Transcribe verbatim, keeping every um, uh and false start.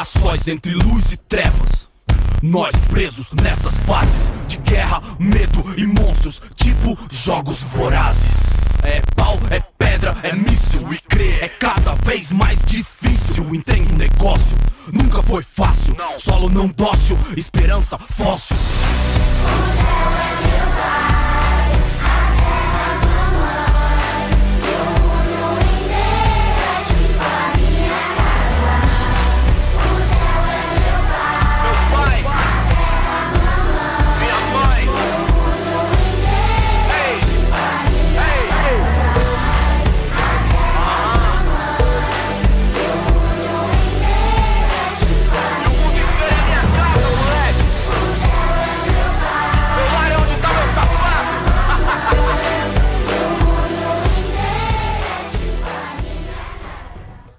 sós entre luz e trevas. Nós presos nessas fases de guerra, medo e monstros, tipo jogos vorazes. É pau, é pedra, é míssil, e crer é cada vez mais difícil. Entende o negócio? Nunca foi fácil. Solo não dócil, esperança fóssil. O céu é